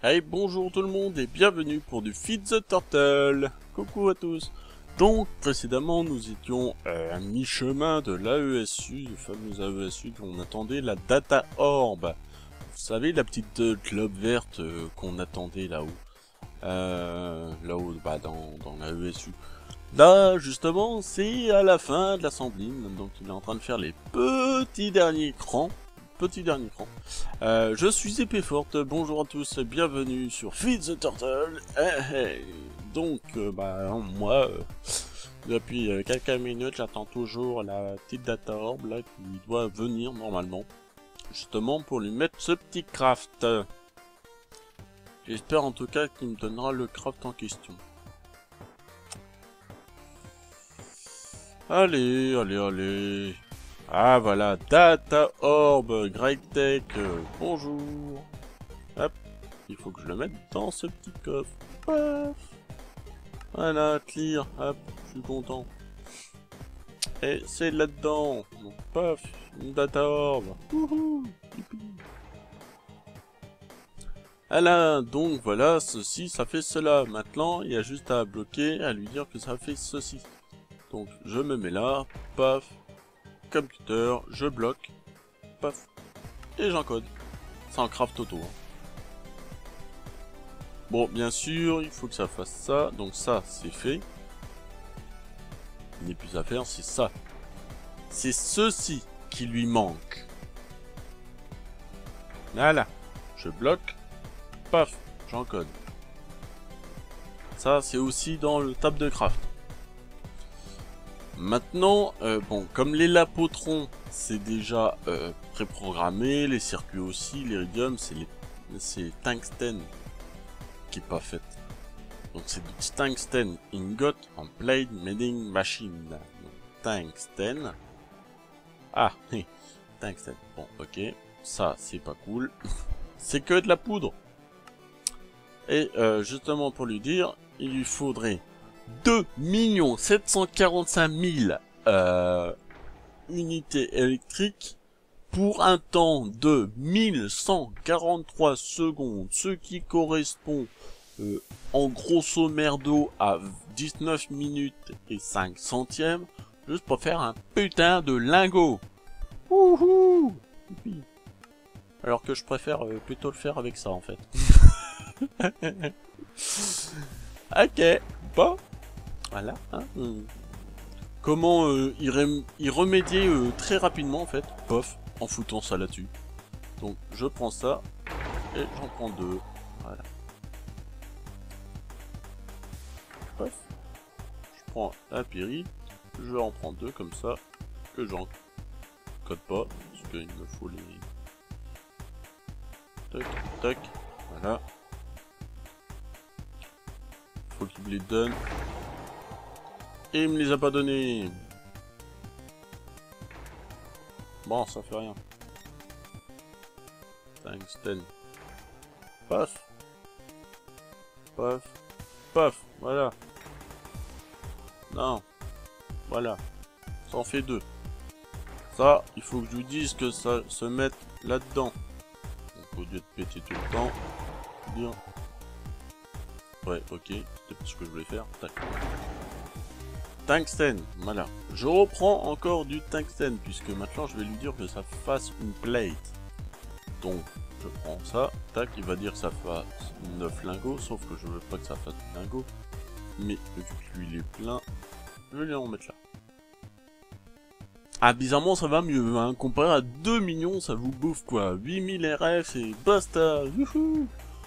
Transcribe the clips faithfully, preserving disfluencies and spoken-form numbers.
Hey, bonjour tout le monde et bienvenue pour du Feed the Turtle. Coucou à tous. Donc, précédemment, nous étions euh, à mi-chemin de l'A E S U, le fameux A E S U qu'on attendait, la Data Orb. Vous savez, la petite euh, globe verte euh, qu'on attendait là-haut. Euh, là-haut, bah, dans, dans l'A E S U. Là, justement, c'est à la fin de l'assemblée, donc il est en train de faire les petits derniers crans. Petit dernier cran. Euh, je suis Épée Forte, bonjour à tous, bienvenue sur Feed the Turtle. Eh, eh. Donc, euh, bah, moi, euh, depuis euh, quelques minutes, j'attends toujours la petite Data Orb là, qui doit venir normalement, justement pour lui mettre ce petit craft. J'espère en tout cas qu'il me donnera le craft en question. Allez, allez, allez. Ah voilà, Data Orb, Greg Tech, euh, bonjour. Hop, il faut que je le mette dans ce petit coffre. Paf. Voilà, clear, hop, je suis content. Et c'est là-dedans. Donc paf, une Data Orb. Wouhou. Voilà, donc voilà, ceci, ça fait cela. Maintenant, il y a juste à bloquer, à lui dire que ça fait ceci. Donc je me mets là, paf. Computer, je bloque, paf, et j'encode. C'est en craft auto. Hein. Bon, bien sûr, il faut que ça fasse ça, donc ça, c'est fait. Il n'est plus à faire, c'est ça. C'est ceci qui lui manque. Voilà, je bloque, paf, j'encode. Ça, c'est aussi dans le tab de craft. Maintenant, euh, bon, comme les lapotrons, c'est déjà euh, préprogrammé, les circuits aussi, l'iridium, c'est les c'est tungstène qui est pas fait. Donc c'est du tungstène ingot en plate mending machine. Donc, tungstène. Ah, tungstène. Bon, ok, ça c'est pas cool. C'est que de la poudre. Et euh, justement pour lui dire, il lui faudrait deux millions sept cent quarante-cinq mille euh, unités électriques pour un temps de mille cent quarante-trois secondes, ce qui correspond euh, en grosso merdo à dix-neuf minutes et cinq centièmes, juste pour faire un putain de lingot. Wouhou. Alors que je préfère euh, plutôt le faire avec ça en fait. Ok, bon. Voilà. Hein. Comment euh, y, y remédier euh, très rapidement en fait, pof, en foutant ça là-dessus. Donc je prends ça et j'en prends deux. Voilà. Pof. Je prends la péri, je en prends deux comme ça, que j'en code pas, parce qu'il me faut les... Tac, tac, voilà. Faut qu'il me les donne. Et il me les a pas donnés. Bon, ça fait rien. Tungstène. Paf. Paf. Paf. Voilà. Non. Voilà. Ça en fait deux. Ça, il faut que je vous dise que ça se mette là-dedans. Donc au lieu de péter tout le temps, dire... Ouais, ok. C'était ce que je voulais faire. Tac. Tungstène, voilà. Je reprends encore du tungstène, puisque maintenant je vais lui dire que ça fasse une plate. Donc, je prends ça, tac, il va dire que ça fasse neuf lingots, sauf que je veux pas que ça fasse neuf lingots. Mais vu que lui il est plein, je vais lui en mettre là. Ah, bizarrement ça va mieux, hein. Comparé à deux millions, ça vous bouffe quoi. huit mille R F et basta, youhou.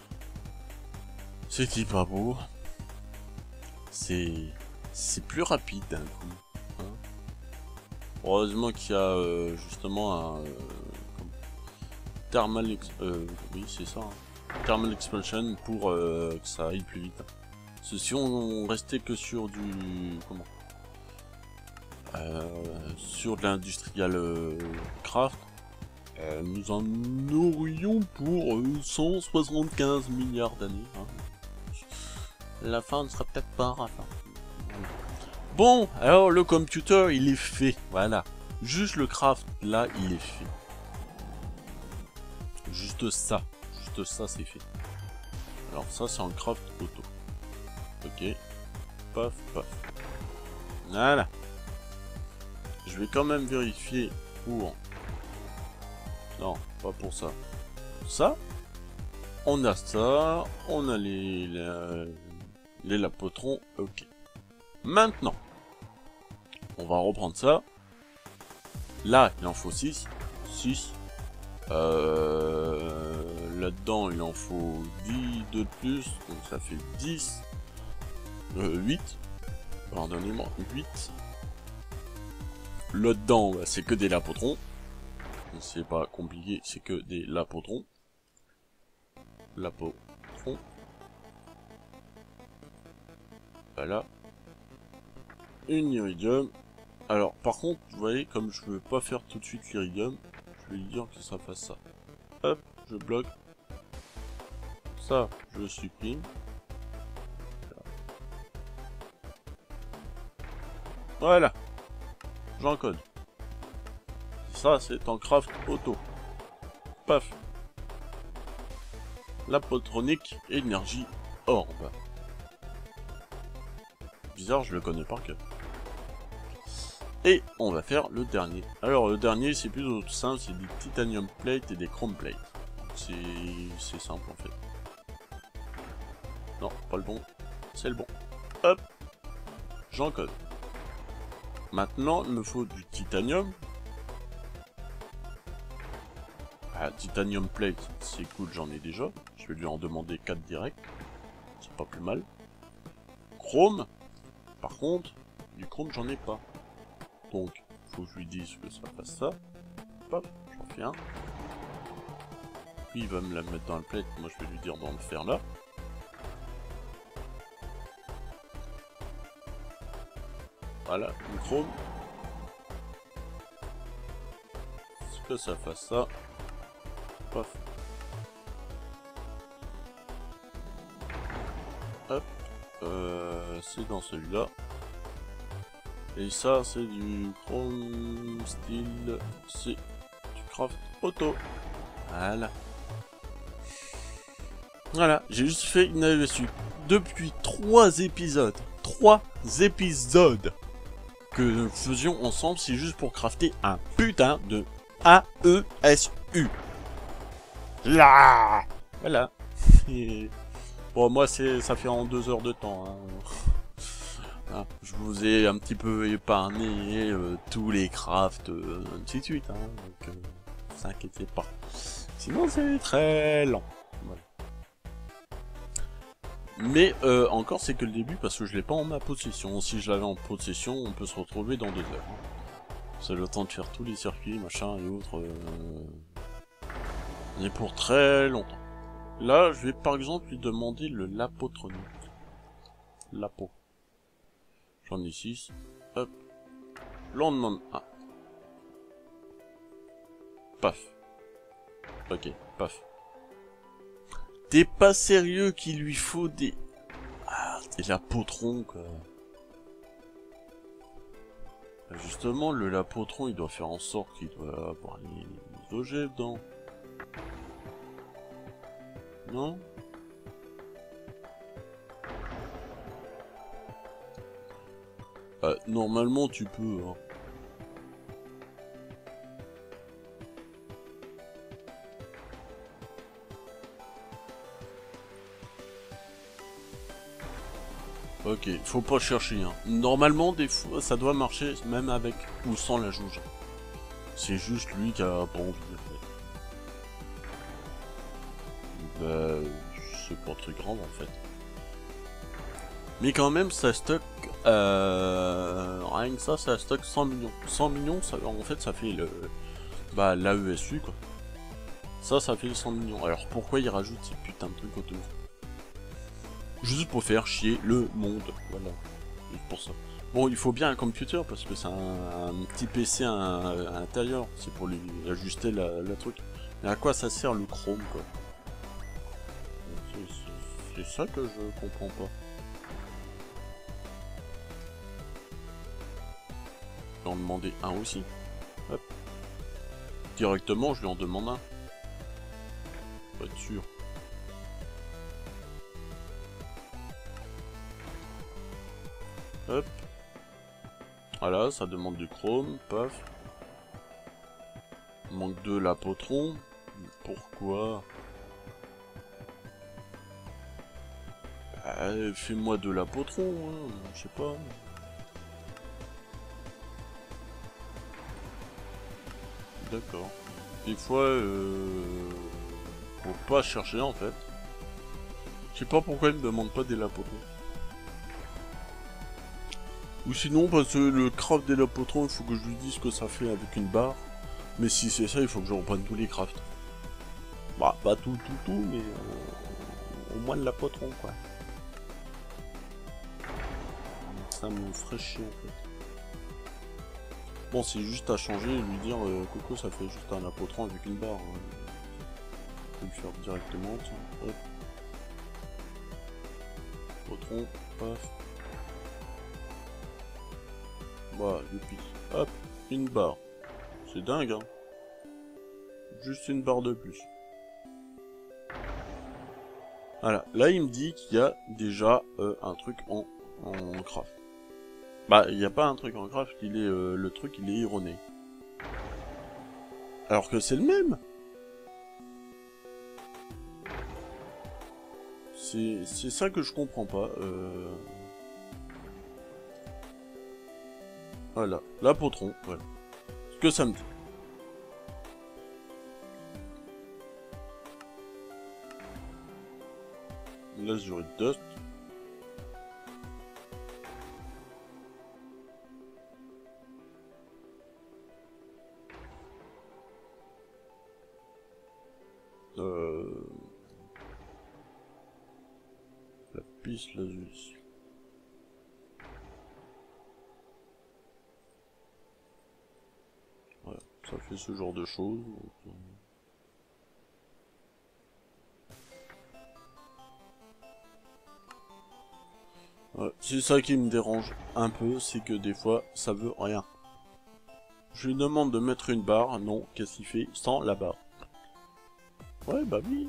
C'est pas beau. C'est... C'est plus rapide d'un coup. Hein. Heureusement qu'il y a euh, justement un euh, thermal ex euh, oui c'est ça, hein. Thermal explosion pour euh, que ça aille plus vite. Parce que si on restait que sur du comment euh, sur de l'industrial euh, craft, euh, nous en aurions pour euh, cent soixante-quinze milliards d'années. Hein. La fin ne sera peut-être pas à la fin. Bon, alors le computer il est fait, voilà. Juste le craft là il est fait. Juste ça, juste ça c'est fait. Alors ça c'est en craft auto. Ok. Paf, paf. Voilà. Je vais quand même vérifier pour... Non, pas pour ça. Pour ça, on a ça, on a les... les, les lapotrons, ok. Maintenant, on va reprendre ça. Là, il en faut six. six. Euh, Là-dedans, il en faut dix de plus, donc ça fait dix. Euh, huit. Pardonnez-moi, huit. Là-dedans, bah, c'est que des lapotrons. C'est pas compliqué, c'est que des lapotrons. Lapotrons. Voilà. Une iridium. Alors, par contre, vous voyez, comme je veux pas faire tout de suite l'iridium, je vais lui dire que ça fasse ça. Hop, je bloque. Ça, je supprime. Voilà. J'encode. Ça, c'est en craft auto. Paf. Lapotronique énergie orbe. Bizarre, je le connais par cœur. Et on va faire le dernier. Alors le dernier c'est plutôt simple, c'est des titanium plate et des chrome plate. C'est simple en fait. Non, pas le bon. C'est le bon. Hop. J'encode. Maintenant, il me faut du titanium. Ah, titanium plate, c'est cool, j'en ai déjà. Je vais lui en demander quatre direct. C'est pas plus mal. Chrome. Par contre, du chrome, j'en ai pas. Donc, faut que je lui dise que ça fasse ça. Hop, j'en fais un. Puis il va me la mettre dans le plate, moi je vais lui dire d'en le faire là. Voilà, du chrome. Est-ce que ça fasse ça? Paf. Hop. Euh, c'est dans celui-là. Et ça, c'est du chrome style. C'est du craft auto. Voilà. Voilà, j'ai juste fait une A E S U. Depuis trois épisodes. Trois épisodes que nous faisions ensemble, c'est juste pour crafter un putain de A E S U. Là. Voilà. Et... Bon, moi, c'est ça fait en deux heures de temps. Hein. Ah, je vous ai un petit peu épargné euh, tous les crafts, euh, ainsi de suite. Hein, donc, euh, ne vous inquiétez pas. Sinon, c'est très lent. Voilà. Mais euh, encore, c'est que le début parce que je l'ai pas en ma possession. Si je l'avais en possession, on peut se retrouver dans deux heures. C'est le temps de faire tous les circuits, machin et autres. Euh... On est pour très longtemps. Là, je vais par exemple lui demander le lapotronique. Lapo. J'en ai six. Hop. Là, on demande un. Paf. Ok, paf. T'es pas sérieux qu'il lui faut des... Ah, des lapotrons, quoi. Justement, le lapotron, il doit faire en sorte qu'il doit avoir les, les objets dedans. Non? Euh, normalement, tu peux, hein. Ok, faut pas chercher, hein. Normalement, des fois, ça doit marcher même avec ou sans la jauge. C'est juste lui qui a pas envie, en fait. Bah, c'est pas très grave, en fait. Mais quand même, ça stocke... Euh, rien que ça, ça stocke cent millions. cent millions, ça, en fait, ça fait le... Bah, l'A E S U, quoi. Ça, ça fait cent millions. Alors, pourquoi ils rajoutent ces putains de trucs autour? Juste pour faire chier le monde, voilà, juste pour ça. Bon, il faut bien un computer parce que c'est un, un petit P C à, à l'intérieur, c'est pour lui ajuster la, la truc. Mais à quoi ça sert le chrome, quoi? C'est ça que je comprends pas. Je vais en demander un aussi. Hop. Directement, je lui en demande un. Pas être sûr. Hop. Voilà, ça demande du chrome, paf. Manque de l'apotron. Pourquoi? Bah, fais-moi de l'apotron, hein, je sais pas. D'accord. Des fois, euh... faut pas chercher en fait. Je sais pas pourquoi il me demande pas des lapotrons. Ou sinon, parce que le craft des lapotrons, il faut que je lui dise ce que ça fait avec une barre. Mais si c'est ça, il faut que je reprenne tous les crafts. Bah, pas tout, tout, tout, mais euh, au moins le lapotron, quoi. Ça me ferait chier, en fait. Bon, c'est juste à changer et lui dire, euh, Coco, ça fait juste un lapotron avec une barre. Hein. Je peux le faire directement, tiens. Hop. Lapotron, paf. Voilà, depuis. Hop, une barre. C'est dingue, hein. Juste une barre de plus. Voilà, là il me dit qu'il y a déjà euh, un truc en, en craft. Bah, il n'y a pas un truc en craft, il est, euh, le truc il est erroné. Alors que c'est le même. C'est ça que je comprends pas. Euh... Voilà, l'apotron, voilà. Ce que ça me dit. L'azurite dust. Euh... La piste lazuli. Voilà, ça fait ce genre de choses. Donc, euh... Ouais, c'est ça qui me dérange un peu, c'est que des fois, ça veut rien. Je lui demande de mettre une barre, non, qu'est-ce qu'il fait sans la barre? Ouais, bah oui.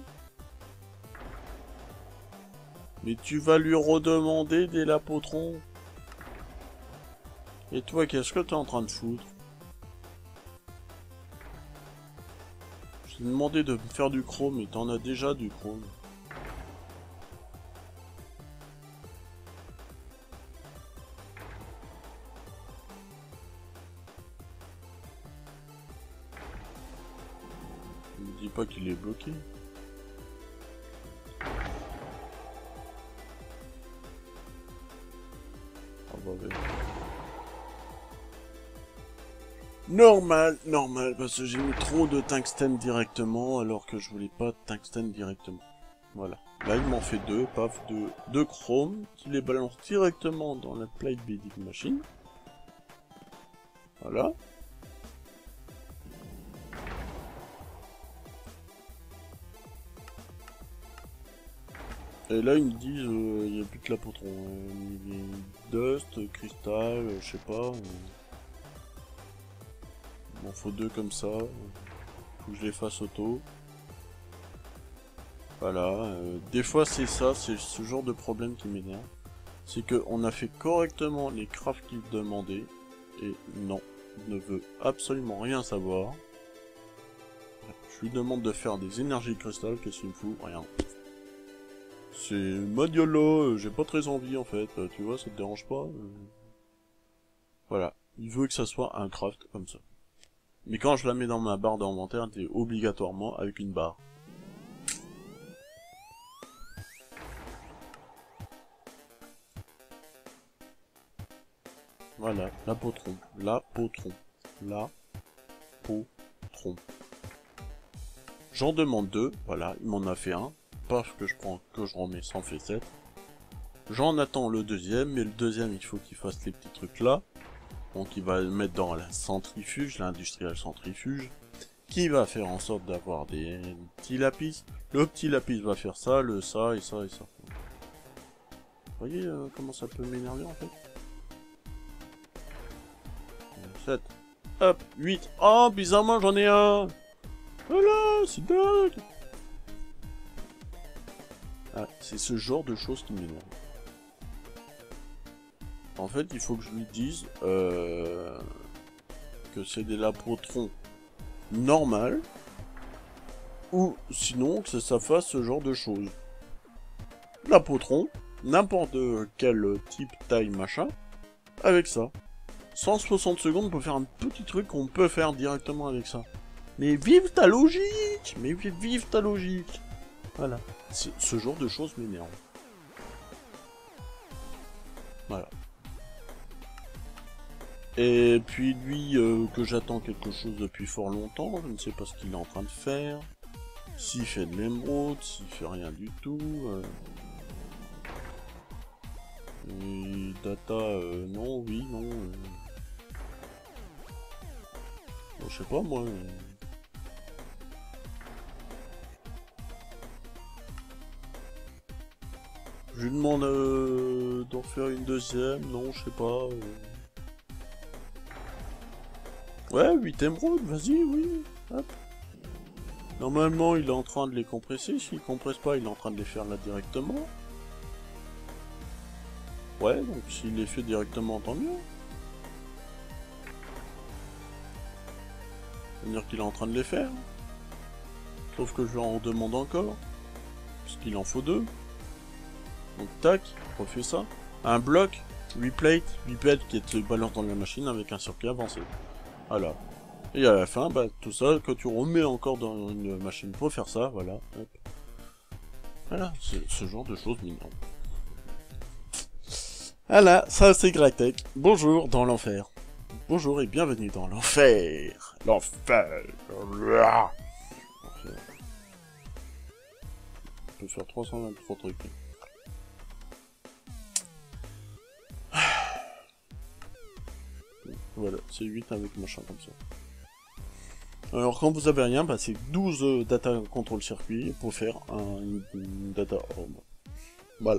Mais tu vas lui redemander des lapotrons. Et toi, qu'est-ce que t'es en train de foutre? Je t'ai demandé de me faire du chrome, et t'en as déjà du chrome. Ne dis pas qu'il est bloqué. Ah bah ouais. Normal, normal, parce que j'ai mis trop de tungstène directement, alors que je voulais pas de tungstène directement. Voilà. Là, il m'en fait deux, paf, deux, deux chromes, qui les balance directement dans la plate bedding machine. Voilà. Et là, ils me disent, il euh, n'y a plus que l'apotron. Euh, Dust, cristal, euh, je sais pas. Euh... Il m'en faut deux comme ça. Faut que je les fasse auto. Voilà. Euh, des fois, c'est ça, c'est ce genre de problème qui m'énerve. C'est qu'on a fait correctement les crafts qu'il demandait. Et non, il ne veut absolument rien savoir. Je lui demande de faire des énergies cristal, qu'est-ce qu'il me fout? Rien. C'est Madiolo, j'ai pas très envie en fait, tu vois, ça te dérange pas? Voilà, il veut que ça soit un craft comme ça. Mais quand je la mets dans ma barre d'inventaire, t'es obligatoirement avec une barre. Voilà, l'apotron, l'apotron, l'apotron. J'en demande deux, voilà, il m'en a fait un. Paf, que je prends, que je remets, ça en fait sept. J'en attends le deuxième, mais le deuxième, il faut qu'il fasse les petits trucs là. Donc il va le mettre dans la centrifuge, l'industrial centrifuge, qui va faire en sorte d'avoir des petits lapis. Le petit lapis va faire ça, le ça et ça et ça. Vous voyez euh, comment ça peut m'énerver en fait? sept. Hop, huit. Oh, bizarrement j'en ai un. Voilà, c'est dingue. Ah, c'est ce genre de choses qui m'énerve. En fait, il faut que je lui dise euh, que c'est des lapotrons normales, ou sinon que ça fasse ce genre de choses. Lapotron, n'importe quel type, taille, machin, avec ça. cent soixante secondes pour faire un petit truc qu'on peut faire directement avec ça. Mais vive ta logique! Mais vive, vive ta logique! Voilà. Ce, ce genre de choses m'énerve. Voilà. Et puis lui, euh, que j'attends quelque chose depuis fort longtemps, je ne sais pas ce qu'il est en train de faire. S'il fait de l'émeraude, s'il fait rien du tout. Euh... Et data, euh, non, oui, non. Euh... Bon, je sais pas moi. Euh... Je lui demande euh, d'en faire une deuxième, non, je sais pas. Euh... Ouais, huit émeraudes, vas-y, oui. Hop. Normalement, il est en train de les compresser. S'il compresse pas, il est en train de les faire là directement. Ouais, donc s'il les fait directement, tant mieux. C'est-à-dire qu'il est en train de les faire. Sauf que je lui en demande encore. Parce qu'il en faut deux. Donc tac, refais ça. Un bloc, huit plates, huit plates qui te balance dans la machine avec un circuit avancé. Voilà. Et à la fin, bah tout ça, quand tu remets encore dans une machine pour faire ça, voilà. Hop. Voilà, c'est ce genre de choses mignonnes. Voilà, ça c'est Gratech. Bonjour dans l'enfer. Bonjour et bienvenue dans l'enfer. L'enfer. L'enfer. On peut faire trois cent vingt-trois trucs. Voilà, c'est huit avec machin comme ça. Alors quand vous avez rien, bah, c'est douze euh, data control circuit pour faire un, une, une data orb. Voilà.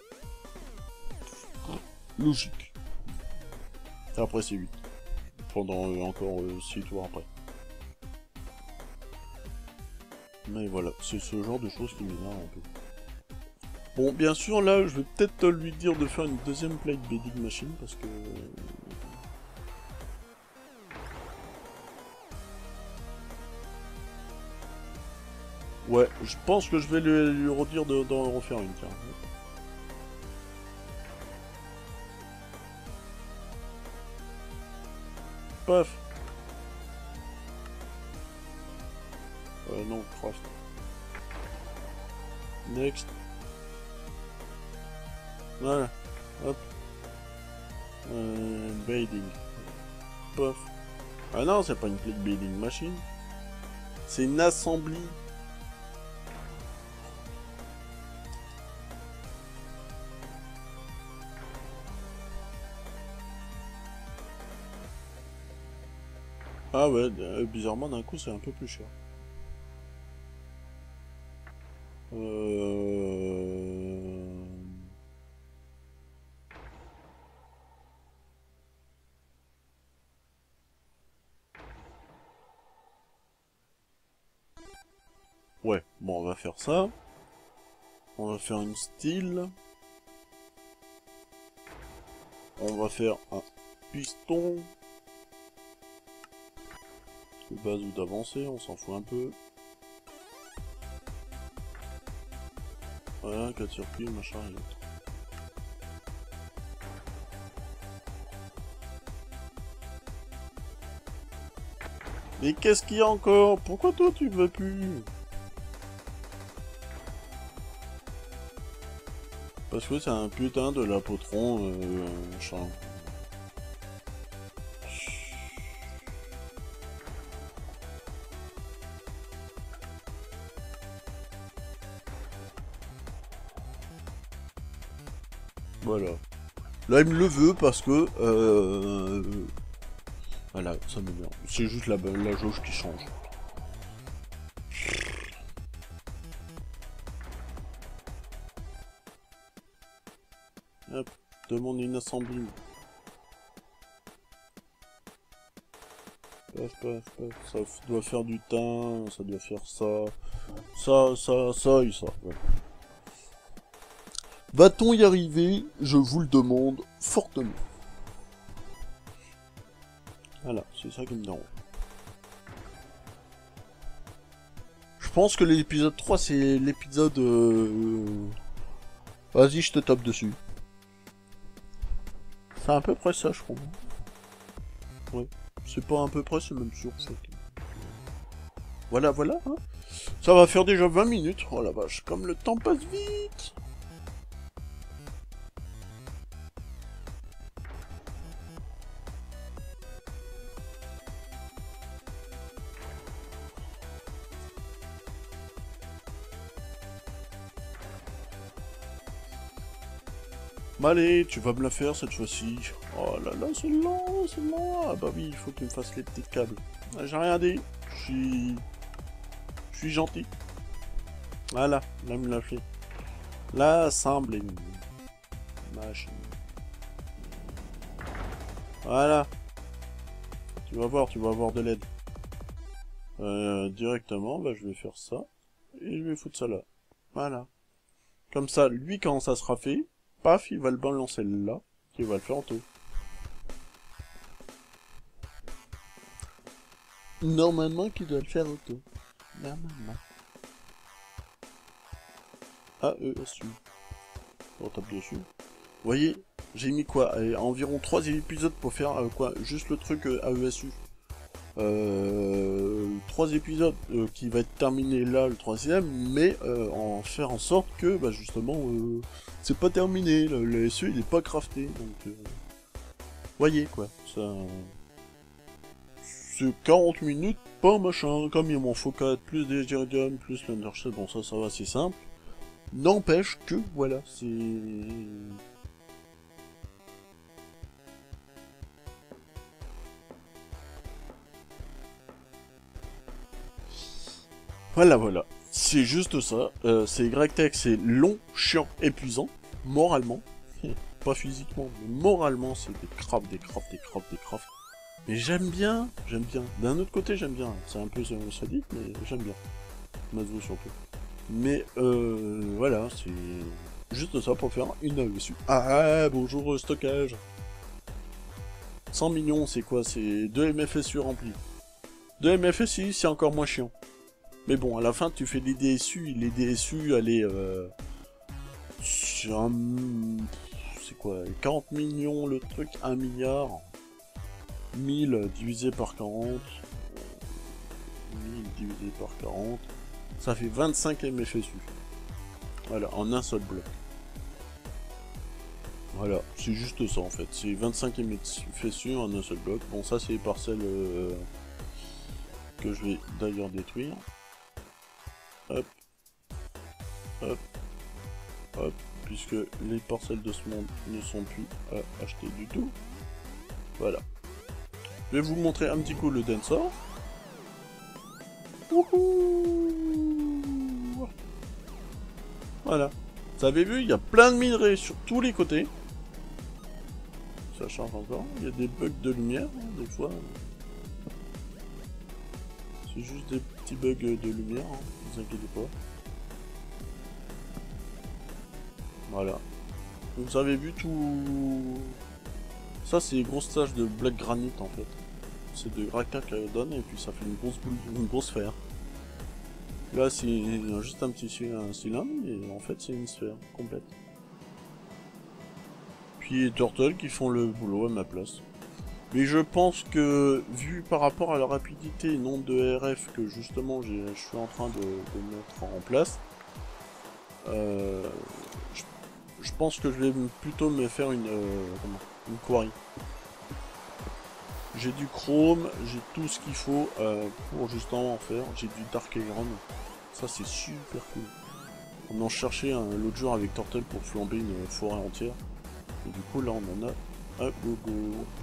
Logique. Et après c'est huit. Pendant euh, encore euh, six tours après. Mais voilà, c'est ce genre de choses qui m'énerve un peu. Bon, bien sûr, là, je vais peut-être lui dire de faire une deuxième plate bedding machine, parce que... Ouais, je pense que je vais lui, lui redire d'en refaire une, tiens. Paf. Euh, non, craft. Next. Voilà. Hop. Euh, bedding. Paf. Ah non, c'est pas une plate bedding machine. C'est une assembly. Ah ouais, euh, bizarrement d'un coup c'est un peu plus cher. Euh... Ouais, bon on va faire ça. On va faire une style. On va faire un piston. De base ou d'avancée, on s'en fout un peu. Voilà, quatre circuits, machin et l'autre. Mais qu'est-ce qu'il y a encore? Pourquoi toi tu veux plus? Parce que c'est un putain de lapotron, euh, machin. Voilà. Là, il me le veut parce que... Euh... Voilà, ça m'énerve. C'est juste la, la jauge qui change. Hop, demande une assemblée. Paf, paf, paf. Ça doit faire du thym, ça doit faire ça. Ça, ça, ça et ça. Ouais. Va-t-on y arriver? Je vous le demande fortement. Voilà, c'est ça qui me dérange. Je pense que l'épisode trois, c'est l'épisode... Euh... Vas-y, je te tape dessus. C'est à peu près ça, je crois. Ouais. C'est pas à peu près, c'est même sûr. Ça. Voilà, voilà. Hein. Ça va faire déjà vingt minutes. Oh la vache, comme le temps passe vite. Bah allez, tu vas me la faire cette fois-ci. Oh là là, c'est lent, c'est lent. Ah bah oui, il faut que tu me fasses les petits câbles. Ah, j'ai rien dit. Je suis... Je suis gentil. Voilà, là me l'a fait. L'assemblée. Machine. Voilà. Tu vas voir, tu vas avoir de l'aide. Euh, directement, bah je vais faire ça. Et je vais foutre ça là. Voilà. Comme ça, lui, quand ça sera fait... Paf, il va le balancer là, il va le faire en tout. Normalement, qu'il doit le faire en tout. Normalement. A E S U. On tape dessus. Vous voyez, j'ai mis quoi euh, environ trois épisodes pour faire euh, quoi juste le truc euh, A E S U. Euh, trois épisodes euh, qui va être terminé là, le troisième, mais euh, en faire en sorte que, bah, justement, euh, c'est pas terminé, le, le S E il est pas crafté, donc, euh, voyez quoi, ça, c'est quarante minutes, pas machin, comme il m'en faut quatre, plus des iridium, plus l'undershell, bon ça, ça va, c'est simple, n'empêche que, voilà, c'est... Voilà, voilà. C'est juste ça. Euh, c'est Y-Tech, c'est long, chiant, épuisant, moralement. Pas physiquement, mais moralement, c'est des crafts, des crafts, des crafts, des crafts. Mais j'aime bien, j'aime bien. D'un autre côté, j'aime bien. C'est un peu sadique, mais j'aime bien. Mazou surtout. Mais euh, voilà, c'est juste ça pour faire une A E S U. Ah, bonjour, stockage. cent millions, c'est quoi? C'est deux M F S U remplis. deux M F S U, c'est encore moins chiant. Mais bon, à la fin, tu fais les D S U, les D S U, allez, euh, sur un... C'est quoi, quarante millions le truc, un milliard, mille divisé par quarante, mille divisé par quarante, ça fait vingt-cinq M F S U. Voilà, en un seul bloc. Voilà, c'est juste ça en fait, c'est vingt-cinq M F S U en un seul bloc. Bon, ça c'est les parcelles euh, que je vais d'ailleurs détruire. Hop, hop, hop, puisque les parcelles de ce monde ne sont plus à acheter du tout. Voilà. Je vais vous montrer un petit coup le dancer. Wouhou! Voilà. Vous avez vu, il y a plein de minerais sur tous les côtés. Ça charge encore. Il y a des bugs de lumière, hein, des fois. C'est juste des petits bugs de lumière, hein, ne vous inquiétez pas. Voilà. Vous avez vu tout... Ça, c'est les grosses taches de black granite, en fait. C'est de Raka qu'elle donne, et puis ça fait une grosse boule, une grosse sphère. Là, c'est juste un petit un cylindre, et en fait, c'est une sphère complète. Puis les turtles qui font le boulot à ma place. Mais je pense que, vu par rapport à la rapidité et nombre de R F que justement je suis en train de, de mettre en place, euh, je, je pense que je vais plutôt me faire une, euh, comment, une quarry. J'ai du chrome, j'ai tout ce qu'il faut euh, pour justement en faire. J'ai du dark iron, ça c'est super cool. On en cherchait l'autre jour avec Turtle pour flamber une forêt entière. Et du coup là on en a un gogo.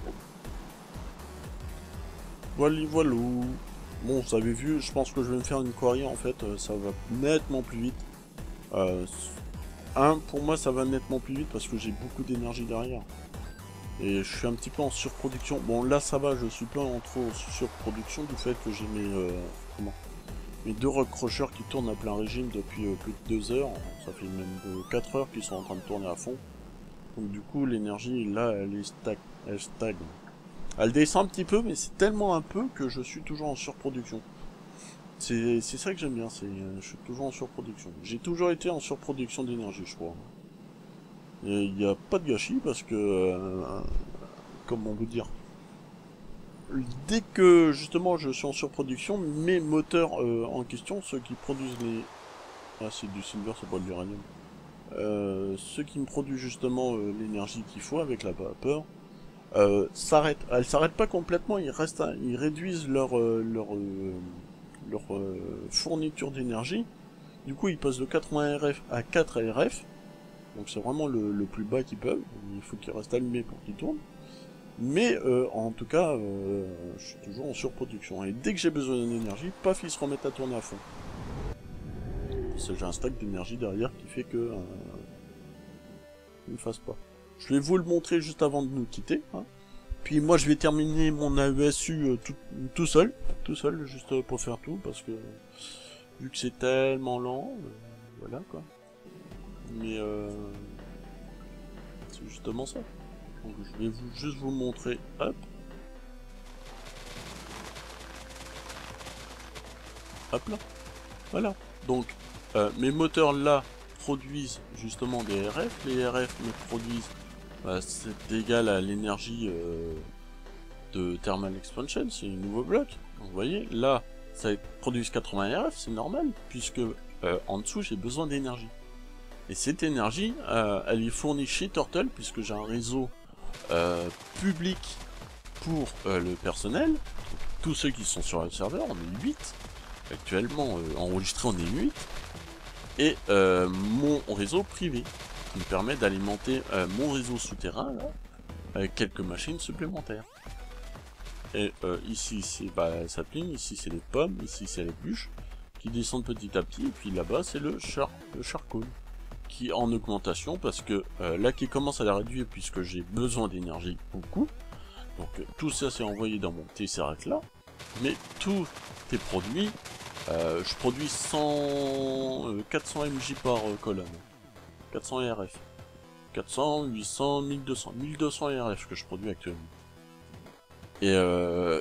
Voilà, voilà. Bon, vous avez vu, je pense que je vais me faire une quarry en fait, ça va nettement plus vite. Euh, un, pour moi ça va nettement plus vite parce que j'ai beaucoup d'énergie derrière. Et je suis un petit peu en surproduction. Bon là ça va, je suis pas en trop surproduction du fait que j'ai mes, euh, comment, mes deux recrocheurs qui tournent à plein régime depuis euh, plus de deux heures. Ça fait même euh, quatre heures qu'ils sont en train de tourner à fond. Donc du coup, l'énergie, là, elle est stag... elle stagne. Elle descend un petit peu, mais c'est tellement un peu que je suis toujours en surproduction. C'est ça que j'aime bien, c'est euh, je suis toujours en surproduction. J'ai toujours été en surproduction d'énergie, je crois. Et il n'y a pas de gâchis parce que... Euh, comment vous dire, dès que justement je suis en surproduction, mes moteurs euh, en question, ceux qui produisent les... Ah, c'est du silver, c'est pas de l'uranium. Euh, ceux qui me produisent justement euh, l'énergie qu'il faut avec la vapeur, euh, s'arrêtent. Elles s'arrêtent pas complètement, ils restent, à... ils réduisent leur euh, leur euh, leur euh, fourniture d'énergie. Du coup, ils passent de quatre-vingts R F à quatre R F. Donc c'est vraiment le, le plus bas qu'ils peuvent. Il faut qu'ils restent allumés pour qu'ils tournent. Mais euh, en tout cas, euh, je suis toujours en surproduction. Et dès que j'ai besoin d'énergie, paf, ils se remettent à tourner à fond. Parce que j'ai un stack d'énergie derrière qui fait que... Euh, il ne fasse pas. Je vais vous le montrer juste avant de nous quitter. Hein. Puis moi, je vais terminer mon A E S U euh, tout, tout seul. Tout seul, juste pour faire tout. Parce que, vu que c'est tellement lent, euh, voilà quoi. Mais euh, c'est justement ça. Donc je vais vous, juste vous montrer, hop. Hop là. Voilà. Donc, euh, mes moteurs là produisent justement des R F. Les R F me produisent, bah, c'est égal à l'énergie euh, de Thermal Expansion, c'est un nouveau bloc. Donc vous voyez, là, ça produit quatre-vingts R F, c'est normal, puisque euh, en dessous j'ai besoin d'énergie. Et cette énergie, euh, elle est fournie chez Turtle, puisque j'ai un réseau Euh, public pour euh, le personnel. Tous ceux qui sont sur le serveur, on est huit actuellement, euh, enregistrés on est huit, et euh, mon réseau privé qui me permet d'alimenter euh, mon réseau souterrain là, avec quelques machines supplémentaires. Et euh, ici c'est bah, sapling, ici c'est les pommes, ici c'est les bûches qui descendent petit à petit, et puis là-bas c'est le, char le charcoal qui est en augmentation parce que euh, là qui commence à la réduire puisque j'ai besoin d'énergie beaucoup. Donc euh, tout ça c'est envoyé dans mon Tesseract là, mais tout est produit. Euh, je produis cent, euh, quatre cents M J par euh, colonne, quatre cents R F, quatre cents, huit cents, mille deux cents, mille deux cents R F que je produis actuellement. Et euh,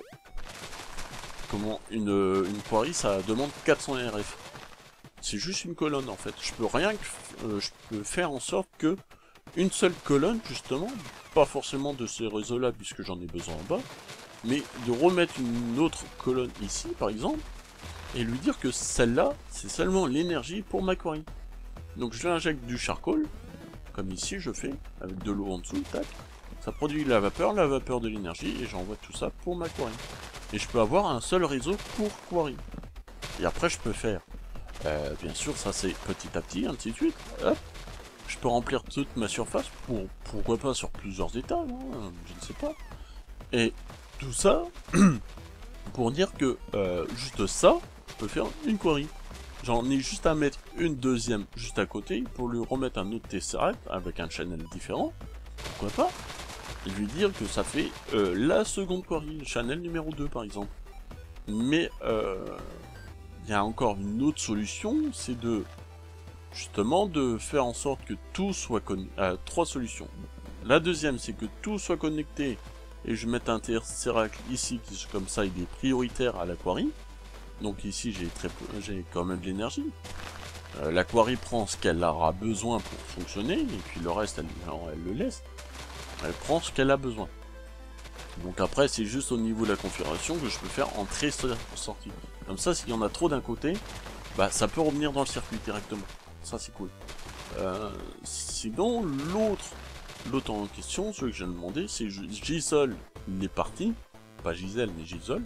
comment une, une quarry ça demande quatre cents R F. C'est juste une colonne en fait. Je peux rien que, euh, je peux faire en sorte que une seule colonne justement, pas forcément de ces réseaux là puisque j'en ai besoin en bas, mais de remettre une autre colonne ici par exemple, et lui dire que celle-là c'est seulement l'énergie pour ma quarry. Donc je l'injecte du charcoal, comme ici je fais, avec de l'eau en dessous, tac, ça produit la vapeur, la vapeur de l'énergie, et j'envoie tout ça pour ma quarry. Et je peux avoir un seul réseau pour quarry. Et après je peux faire Euh, bien sûr, ça c'est petit à petit, ainsi de suite. Hop. Je peux remplir toute ma surface, pour, pourquoi pas sur plusieurs étages, hein, je ne sais pas. Et tout ça, pour dire que euh, juste ça, je peux faire une quarry. J'en ai juste à mettre une deuxième juste à côté, pour lui remettre un autre Tesseract avec un channel différent, pourquoi pas. Et lui dire que ça fait euh, la seconde quarry, channel numéro deux par exemple. Mais euh... il y a encore une autre solution, c'est de justement de faire en sorte que tout soit connecté. Euh, trois solutions. La deuxième, c'est que tout soit connecté et je mette un Tesseract ici qui comme ça il est prioritaire à la quarry. Donc ici j'ai très peu, j'ai quand même de l'énergie. Euh, la quarry prend ce qu'elle aura besoin pour fonctionner et puis le reste elle, elle le laisse. Elle prend ce qu'elle a besoin. Donc après c'est juste au niveau de la configuration que je peux faire entrée-sortie. Comme ça s'il y en a trop d'un côté, bah ça peut revenir dans le circuit directement. Ça c'est cool. Euh, sinon l'autre l'autre en question, celui que j'ai demandé, c'est j'isole les parties, pas Gisèle mais j'isole.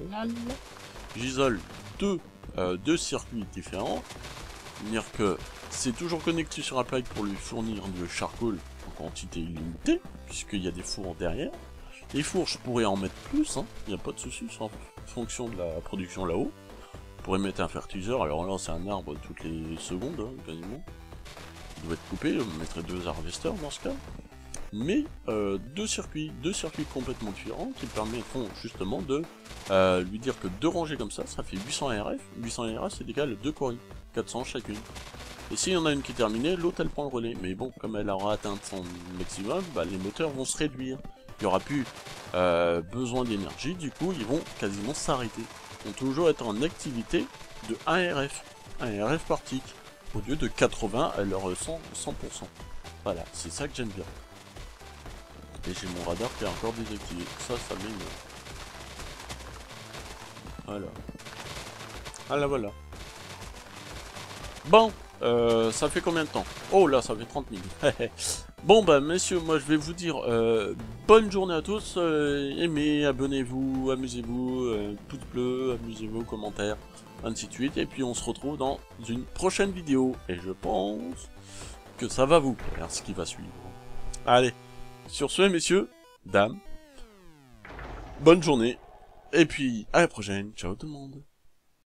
J'isole deux, euh, deux circuits différents. C'est-à-dire que c'est toujours connecté sur un pipe pour lui fournir du charcoal en quantité illimitée, puisqu'il y a des fours derrière. Les fours, je pourrais en mettre plus, il hein, n'y a pas de souci, en fonction de la production là-haut. Je pourrais mettre un fertiliseur, alors là c'est un arbre toutes les secondes, hein, quasiment. Il doit être coupé, je mettrais deux harvesters dans ce cas. mais euh, deux circuits, deux circuits complètement différents qui permettront justement de euh, lui dire que deux rangées comme ça, ça fait huit cents R F. huit cents R F c'est égal à deux coris, quatre cents chacune. Et s'il y en a une qui est terminée, l'autre elle prend le relais. Mais bon, comme elle aura atteint son maximum, bah, les moteurs vont se réduire. Il n'y aura plus euh, besoin d'énergie, du coup ils vont quasiment s'arrêter. Ils vont toujours être en activité de un R F, un R F par tick, au lieu de quatre-vingts à leur cent pour cent. Voilà, c'est ça que j'aime bien. Et j'ai mon radar qui est encore désactivé. Ça, ça m'énerve. Voilà. Voilà, voilà. Bon, euh, ça fait combien de temps? Oh là, ça fait trente minutes. Bon, bah, messieurs, moi, je vais vous dire euh, bonne journée à tous. Euh, aimez, abonnez-vous, amusez-vous, euh, pouce bleu, amusez-vous, commentaires, ainsi de suite. Et puis, on se retrouve dans une prochaine vidéo. Et je pense que ça va vous plaire, ce qui va suivre. Allez, sur ce, messieurs, dames, bonne journée. Et puis, à la prochaine. Ciao tout le monde.